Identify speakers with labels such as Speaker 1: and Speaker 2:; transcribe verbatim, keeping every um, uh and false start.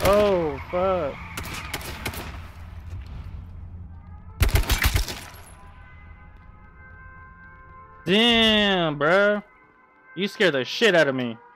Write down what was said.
Speaker 1: Oh, fuck. Damn, bro. You scared the shit out of me.